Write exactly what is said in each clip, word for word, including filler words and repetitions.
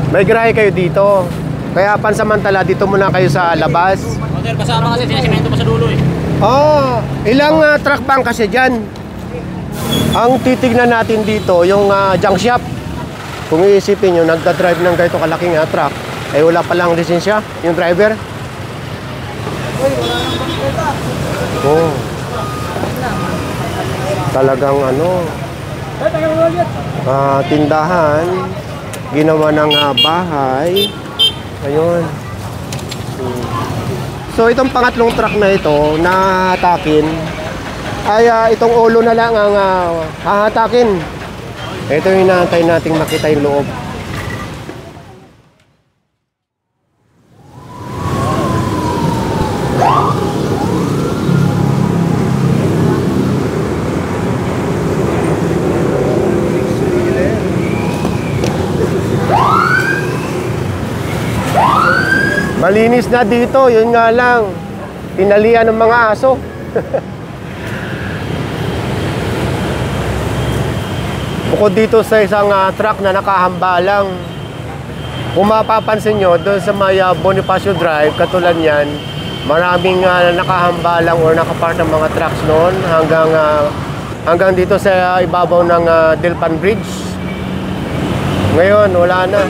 May garahe kayo dito. Kaya pansamantala dito muna kayo sa labas. O sir, kasama kasi sinasimento pa sa dulo eh. Oh, ilang uh, truck bank kasi dyan? Ang titignan natin dito, yung uh, junk shop. Kung iisipin nyo, nagda-drive ng ganito kalaking uh, truck, ay wala palang lisensya, yung driver. Oh. Talagang ano, uh, tindahan, ginawa ng uh, bahay. Ayun. Hmm. So itong pangatlong truck na ito na hahatakin ay uh, itong ulo na lang ang uh, hahatakin. Ito yung inaantay nating makita yung loob. Malinis na dito, yun nga lang, tinalian ng mga aso. Bukod dito sa isang uh, truck na nakahambalang, kung mapapansin nyo, doon sa may uh, Bonifacio Drive, katulad yan, maraming uh, nakahambalang or nakapark ng mga trucks noon hanggang, uh, hanggang dito sa uh, ibabaw ng uh, Delpan Bridge. Ngayon, wala na.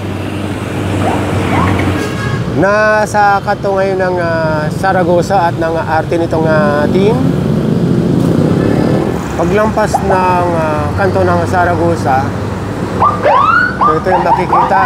Nasa kanto ngayon ng uh, Zaragoza at ng uh, arte nitong uh, team. Paglampas ng uh, kanto ng Zaragoza, so ito yung makikita.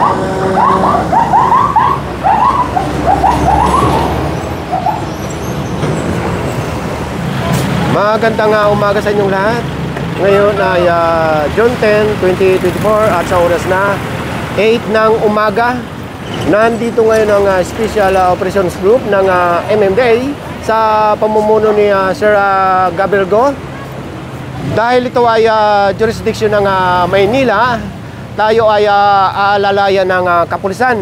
Magandang uh, umaga sa inyong lahat. Ngayon ay uh, June tenth, twenty twenty-four at sa oras na eight ng umaga. Nandito ngayon ang uh, Special uh, Operations Group ng uh, M M D A sa pamumuno ni uh, Sir uh, Gabriel Go. Dahil ito ay uh, jurisdiction ng uh, Maynila, tayo ay uh, aalalayan ng uh, kapulisan.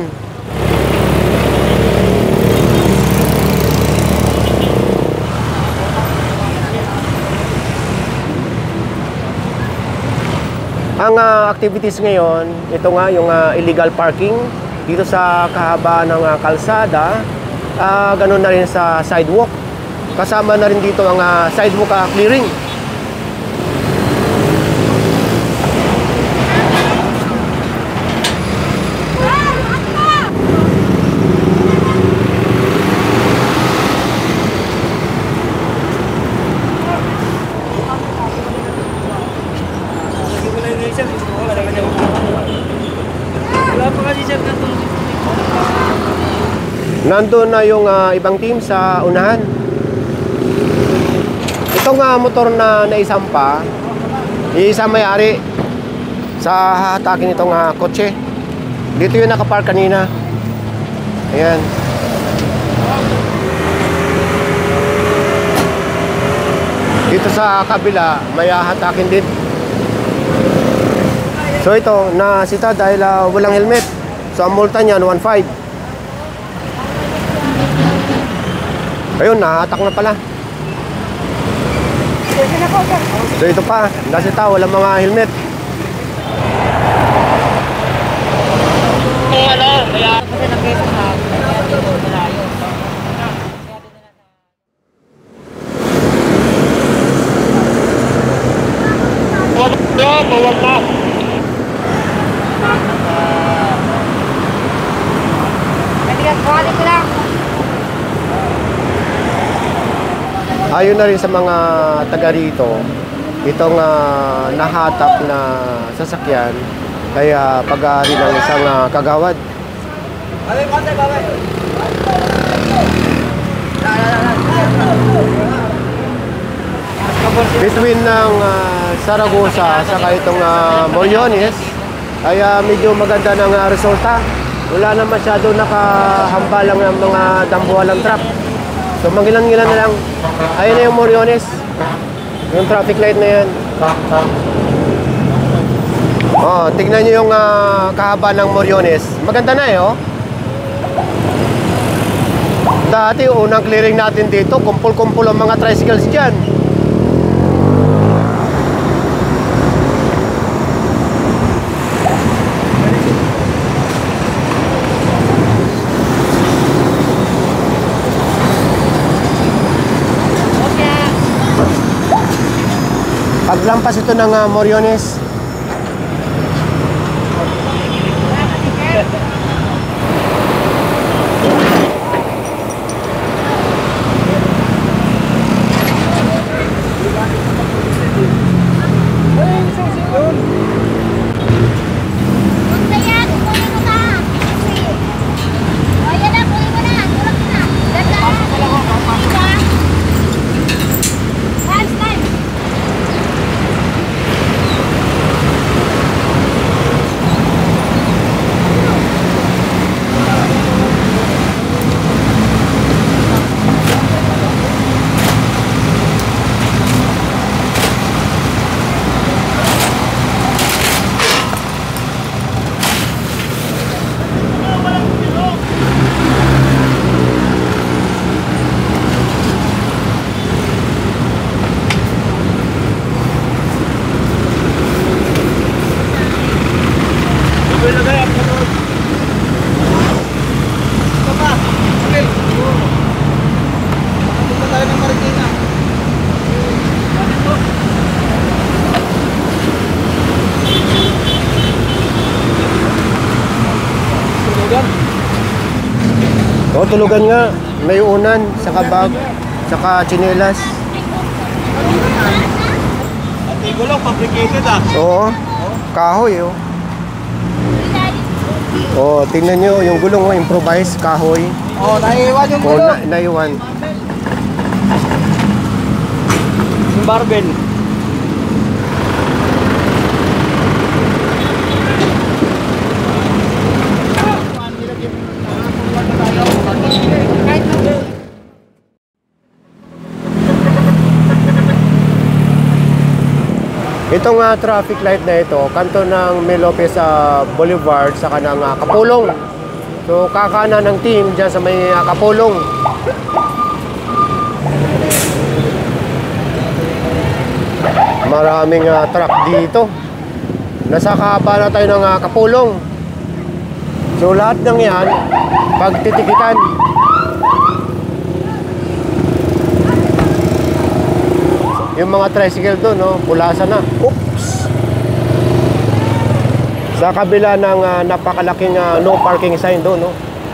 Ang uh, activities ngayon, ito nga yung uh, illegal parking dito sa kahabaan ng uh, kalsada, uh, ganun na rin sa sidewalk. Kasama na rin dito ang uh, sidewalk uh, clearing. Nandun na yung uh, ibang team sa unahan. Itong uh, motor na naisampa, isang may-ari sa hahatakin itong uh, kotse. Dito yung nakapark kanina. Ayan. Dito sa kabila, may hahatakin din. So ito, nasita dahil uh, walang helmet. So ang multa niyan, one point five. Ayun, nahatak na pala. So ito pa, nasita, walang mga helmet. Kaya ano, kaya kasi nag-keso na, kaya dito malayo. Bawal na, bawal na. Ayon na rin sa mga taga rito, itong uh, nahatak na sasakyan kaya pag-aari ng isang uh, kagawad. Between ng uh, Zaragoza sa itong uh, Moriones ay uh, medyo maganda ng uh, resulta. Wala na masyado nakahambalang ng mga dambuhalang truck. So mangilan-ngilan na lang. Ayun na yung Moriones. Yung traffic light na yan. Oh, tignan nyo yung uh, kahaba ng Moriones. Maganda na eh, oh. Dati, unang clearing natin dito, kumpul-kumpul ang mga tricycles dyan. Lampas ito ng uh, Moriones. O, tulugan nga. May unan, saka bag, saka tsinelas. At gulong, fabricated ah. Oo. Kahoy, oh. Oh, tingnan nyo, yung gulong mo, improvise, kahoy. Oh, naiwan yung Oh, gulong. na naiwan. Yung barbell. Itong uh, traffic light na ito, kanto ng May Lopez uh, Boulevard sa kanang uh, Kapulong. So kakana ng team dyan sa may uh, Kapulong. Maraming uh, truck dito. Nasa kahaba na tayo ng uh, Kapulong. So lahat ng yan, pagtitikitan. Yung mga tricycle doon, no, pulasan na. Oops! Sa kabila ng uh, napakalaking uh, no parking sign doon, no.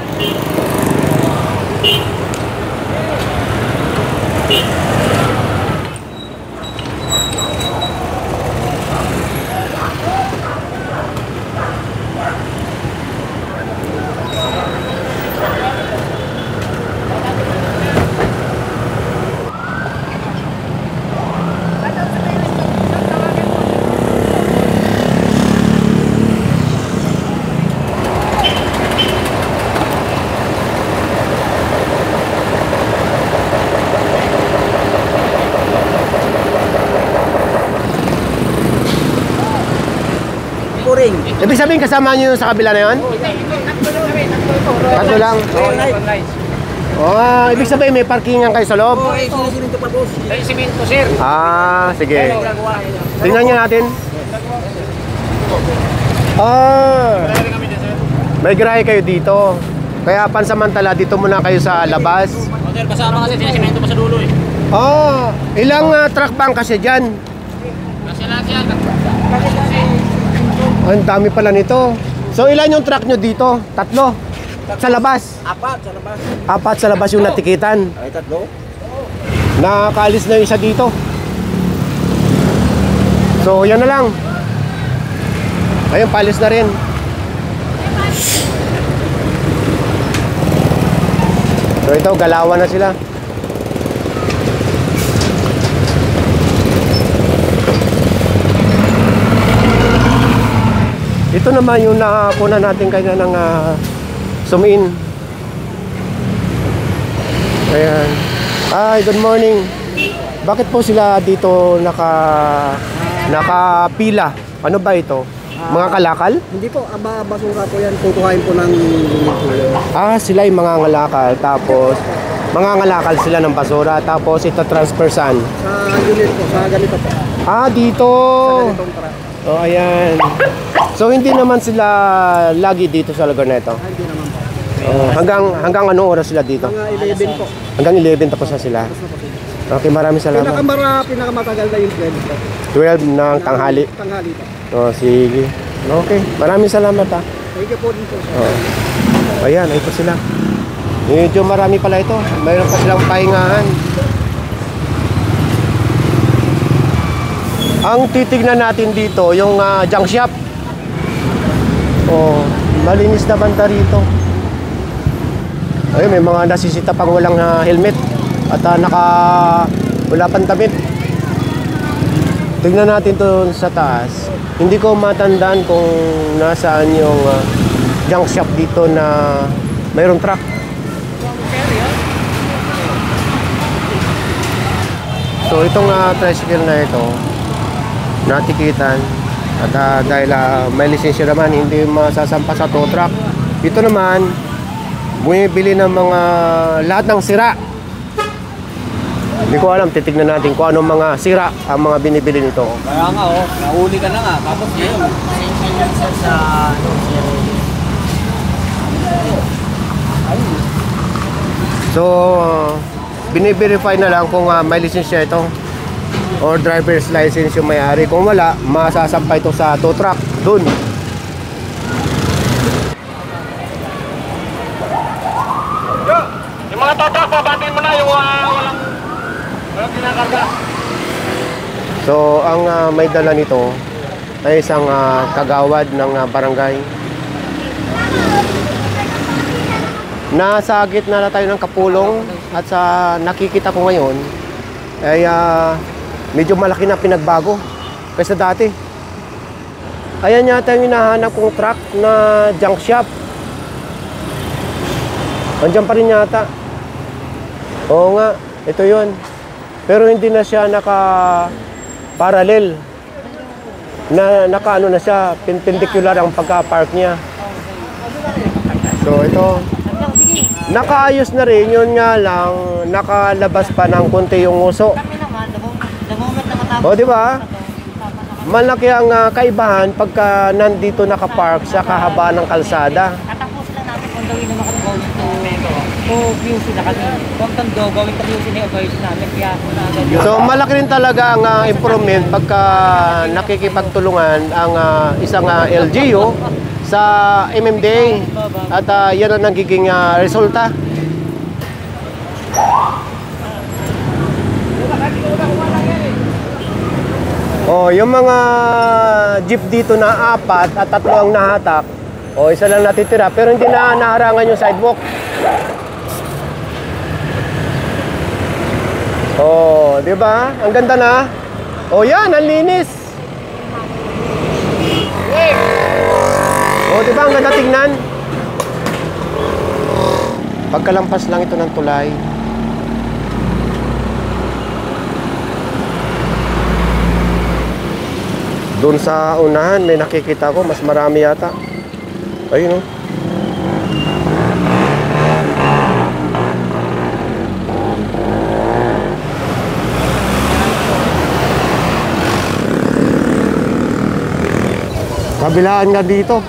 Ibig sabihin kasama nyo sa kabila na yun? Tatlo lang? Oh, uh, ibig sabihin may parkingan kayo sa loob? Oh, ay sinisinto pa boss. Ay siminto sir. Ah, sige. Tingnan nyo natin. Ah, may garahe kayo dito. Kaya pansamantala dito muna kayo sa labas. Oh, sir, kasama kasi sinisimento pa sa dulo eh. Oh, ilang uh, truck bank kasi dyan? Kasi lahat yan. Ang dami pala nito. So ilan yung truck nyo dito? Tatlo? Sa labas? Apat sa labas. Apat sa labas yung natikitan. Ay, tatlo? Nakakalis na yung isa dito. So yan na lang. Ayun, palis na rin. So ito, galawan na sila. Ito naman yung nakapuna natin kanya ng uh, zoom in. Ayan. Hi, good morning. Bakit po sila dito naka nakapila? Ano ba ito? Mga kalakal? Hindi po, aba, basura po yan. Tutuhain po ng unit po yan. Ah, sila yung mga ngalakal. Tapos, mga ngalakal sila ng basura. Tapos, ito transfer saan? Sa unit po, sa ganito po. Ah, dito. Sa ganitong truck. Oh, ayan. So, hindi naman sila lagi dito sa lugar na ito? Ah, hindi naman po. Oh, hanggang, hanggang anong oras sila dito? Mga eleven po. Hanggang eleven tapos na sila. Tapos na po sila. Okay, maraming salamat. Pinakamara, pinakamatagal na yung twelve po. twelve ng tanghali. Tanghali po. Oh, sige. Okay, maraming salamat ha. Thank you po din po. Oh. Ayan, ito sila. Medyo marami pala ito. Mayroon pa silang pahingahan. Ang titignan natin dito, yung uh, junk shop. Oh, malinis na banda rito. Ayun, may mga nasisita pang walang uh, helmet. At uh, naka wala pang damit. Tignan natin to sa taas. Hindi ko matandaan kung nasaan yung uh, junk shop dito na mayroong truck. So itong uh, tricycle na ito, natikitan. At uh, dahil uh, may lisensya naman, hindi masasampa sa tow truck. Ito naman, bumibili ng mga lahat ng sira. Hindi ko alam, titignan natin kung anong mga sira ang mga binibili nito. Kaya nga oh, nahuli ka na nga, tapos ngayon. Sa ano, So, uh, biniverify na lang kung uh, may lisensya ito or driver's license yung may-ari. Kung wala, masasampay ito sa tow truck dun. Yo, yung mga tow truck, babatiin mo na yung uh, walang walang kinakarga. So, ang uh, may dala nito ay isang uh, kagawad ng uh, barangay. Nasa gitna na tayo ng kapulong at sa nakikita ko ngayon ay uh, medyo malaki na pinagbago kaysa dati. Ayan yata yung hinahanap kong truck na junk shop. Andiyan pa rin yata. Oo nga, ito yun. Pero hindi na siya naka-parallel. Na, naka-ano na siya, perpendicular ang pagka-park niya. So ito, nakaayos na rin, yun nga lang, nakalabas pa ng konti yung nguso. O, di ba? Malaki ang uh, kaibahan pagka nandito nakapark sa kahabaan ng kalsada. Katapos lang natin kung gawin naman kung gawin to to Q C na kami. Huwag kang do, gawin to Q C na yung gawin namin. Kaya ako na agad. So, malaki rin talaga ang uh, improvement pagka nakikipagtulungan ang uh, isang uh, L G U sa M M D A. At uh, yan ang nagiging uh, resulta. Oh, yung mga jeep dito na apat at tatlo ang nahatak. Oh, isa lang natitira pero hindi na naharangan yung sidewalk. Oh, 'di ba? Ang ganda na. Oh, yan, ang linis. Oh, 'di ba? Ang ganda tingnan. Pagkalampas lang ito ng tulay. Doon sa unahan, may nakikita ko, mas marami yata. Ayun, oh. Kabilaan nga dito.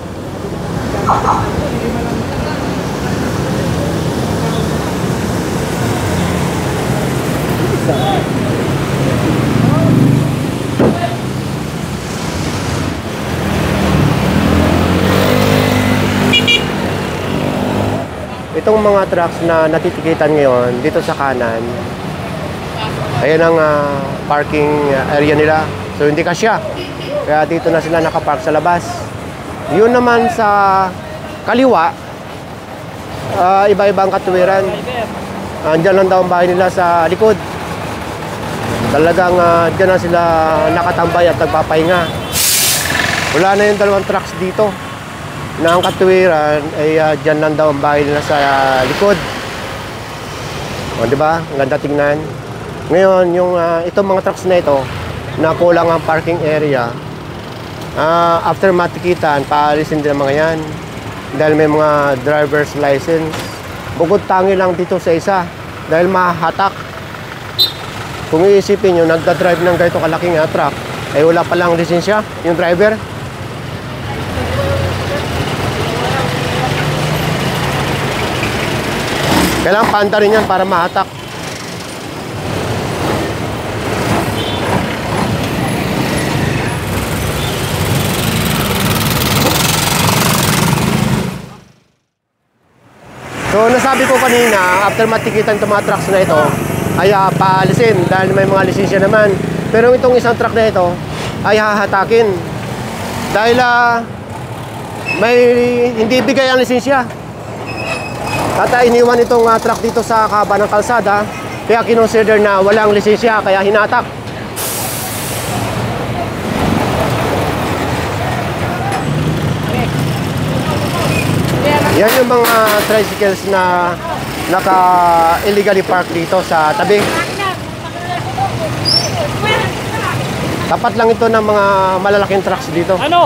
Itong mga trucks na natitikitan ngayon dito sa kanan, ayan ang uh, parking area nila. So hindi kasya. Kaya dito na sila nakapark sa labas. Yun naman sa kaliwa, uh, iba-ibang katuwiran. Andyan lang daw ang bahay nila sa likod. Talagang uh, dyan na sila nakatambay at nagpapahinga. Wala na yung dalawang trucks dito na ang katuwiran ay uh, dyan lang daw ang bahay nila sa uh, likod. O, diba? Ang ganda tingnan. Ngayon, yung uh, itong mga trucks na ito na kulang ang parking area, uh, after matikitan, paalisin din ang mga yan dahil may mga driver's license. Bukod tangi lang dito sa isa dahil mahahatak. Kung iisipin nyo, nagda-drive ng ganito kalaking uh, truck, ay wala palang lisensya yung driver. Kailangan paanda rin yan para mahatak. So nasabi ko kanina, after matikitan itong mga trucks na ito, ay uh, paalisin dahil may mga lisensya naman. Pero itong isang truck na ito ay hahatakin dahil uh, may hindi bigay ang lisensya. At uh, iniwan itong uh, truck dito sa kaba ng kalsada, kaya kinonsider na walang lisensya, kaya hinatak. Yan yung mga tricycles na naka-illegally park dito sa tabi. Tapat lang ito ng mga malalaking trucks dito. Ano?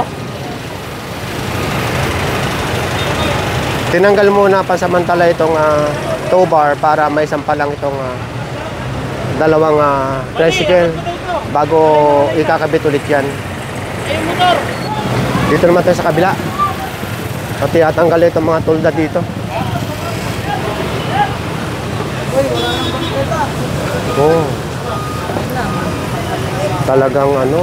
Tinanggal muna pansamantala itong uh, tow bar para may sampalang itong uh, dalawang uh, tricycle bago ikakabit ulit yan. Dito naman tayo sa kabila. Pati atanggal itong mga tulda dito. Oh. Talagang ano,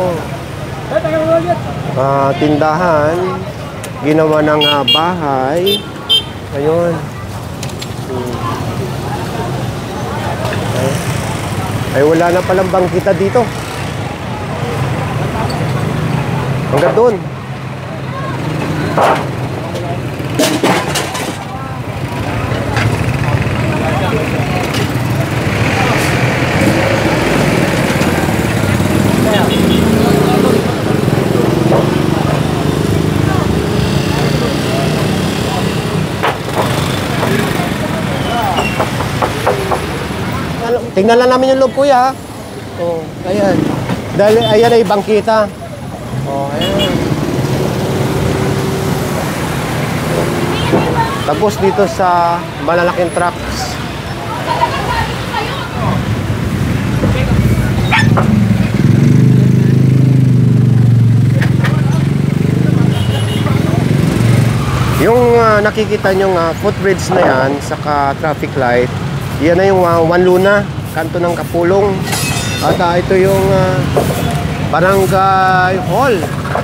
uh, tindahan, ginawa ng uh, bahay. Ayun. Hmm. Ay, ay wala na palang bangkita dito. Hanggang doon. Tingnan lang namin yung loob, kuya. Oh, ayan. Dahil ayan ay bangkita. Oh, ayan. Tapos dito sa malalaking trucks. Yung uh, nakikita nyo uh, footbridge na yan, saka traffic light, yan na yung uh, One Luna, kanto ng Kapulong. At uh, ito yung uh, Barangay Hall.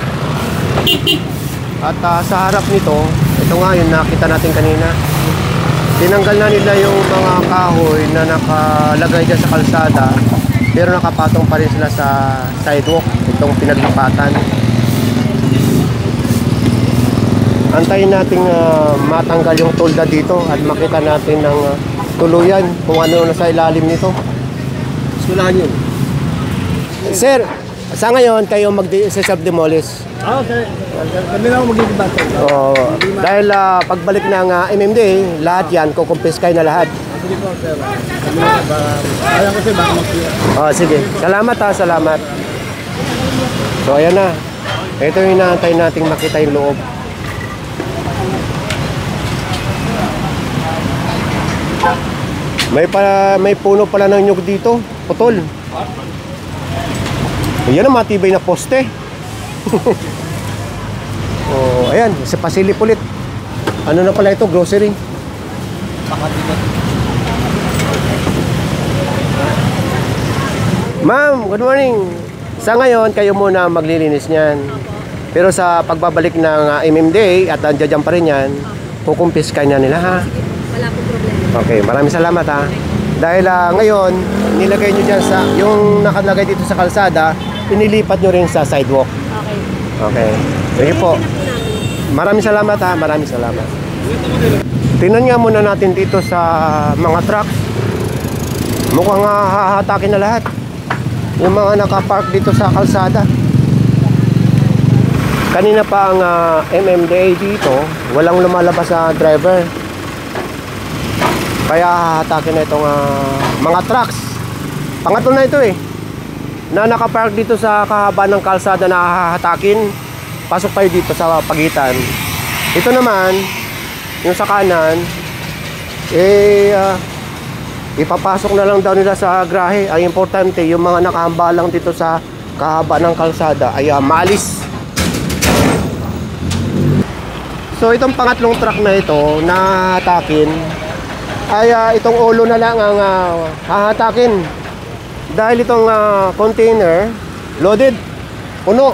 At uh, sa harap nito, ito nga yung nakita natin kanina. Tinanggal na nila yung mga kahoy na nakalagay dyan sa kalsada, pero nakapatong pa rin sila sa sidewalk, itong pinaglipatan. Antayin natin uh, matanggal yung tolda dito at makita natin ng uh, tuluyan kung ano na sa ilalim nito. Sulahan yun. Sir, sa ngayon kayo mag-self-demolish? Oo, sir. Kami lang mag-debate. Oo. Dahil uh, pagbalik ng uh, M M D A, lahat yan, kukumpiskay na lahat. Sige po, sir. Kami lang ba? Alam ko, sir, baka mag-clear. Oh, sige. Salamat ha, salamat. So, ayan na. Ito yung inaantay nating makita yung loob. May pa, may puno pala ng nyug dito, putol. Ayan ang matibay na poste. Oh, ayan, sa pasilip ulit. Ano na pala ito, grocery. Ma'am, good morning. Sa ngayon, kayo muna maglilinis niyan. Pero sa pagbabalik ng uh, M M D A at andyan pa rin yan, kukumpiskay na nila ha. Wala po problema. Okay, maraming salamat ha. Dahil uh, ngayon, nilagay nyo dyan sa, yung nakalagay dito sa kalsada, inilipat nyo rin sa sidewalk. Okay. Okay. Sige po. Maraming salamat ha, maraming salamat. Tingnan nga muna natin dito sa mga truck. Mukhang uh, hahatakin na lahat. Yung mga nakapark dito sa kalsada. Kanina pa ang uh, M M D A dito, walang lumalabas sa driver. Kaya hahatakin na itong uh, mga trucks. Pangatlo na ito eh, na nakapark dito sa kahaba ng kalsada na hahatakin. Pasok tayo dito sa pagitan. Ito naman, yung sa kanan, eh, uh, ipapasok na lang daw nila sa grahe. Ang importante, yung mga nakahamba lang dito sa kahaba ng kalsada ay uh, maalis. So itong pangatlong truck na ito na hahatakin, ay uh, itong ulo na lang ang uh, hahatakin. Dahil itong uh, container loaded, puno.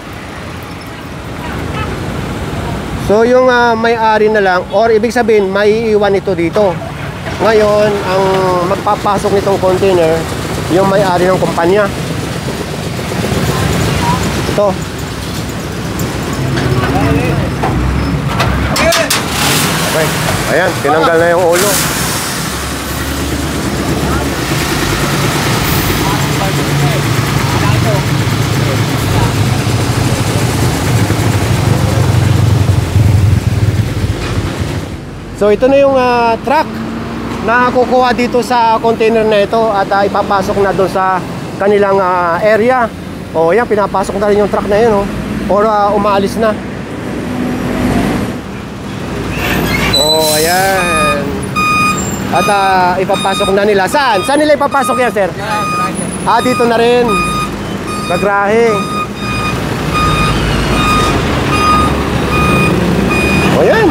So yung uh, may-ari na lang, or ibig sabihin may iiwan ito dito. Ngayon, ang magpapasok nitong container, yung may-ari ng kumpanya. Ito. Okay. Ayan, tinanggal na yung ulo. So ito na yung uh, truck na kukuha dito sa container na ito at uh, ipapasok na doon sa kanilang uh, area. O yan, pinapasok na rin yung truck na yun, oh. Or uh, umaalis na. Oh, ayan. At uh, ipapasok na nila. Saan? Saan nila ipapasok yan, sir? Ah, dito na rin. Gagrahe. O yan.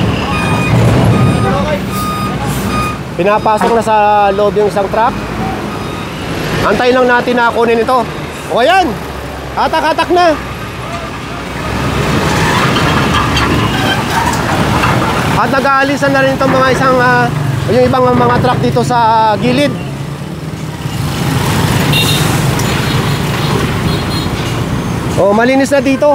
Pinapasok na sa loob yung isang truck. Antayin lang natin na kunin ito. O yan. Atak-atak na. At nag-aalisan na rin itong mga isang uh, yung ibang mga truck dito sa gilid. O, malinis na dito.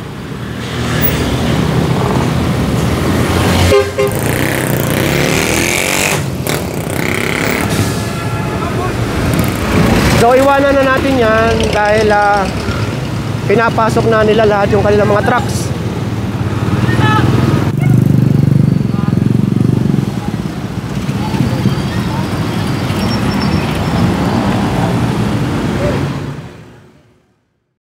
So iwanan na natin yan dahil uh, pinapasok na nila lahat yung kanilang mga trucks.